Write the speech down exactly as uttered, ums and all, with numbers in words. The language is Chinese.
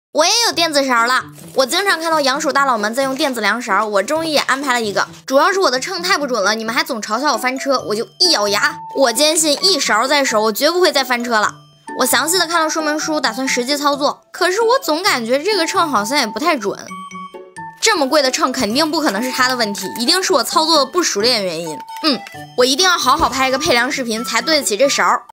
我也有电子勺了，我经常看到洋手大佬们在用电子量勺，我终于也安排了一个。主要是我的秤太不准了，你们还总嘲笑我翻车，我就一咬牙，我坚信一勺在手，我绝不会再翻车了。我详细的看了说明书，打算实际操作，可是我总感觉这个秤好像也不太准。这么贵的秤肯定不可能是它的问题，一定是我操作的不熟练原因。嗯，我一定要好好拍一个配量视频才对得起这勺。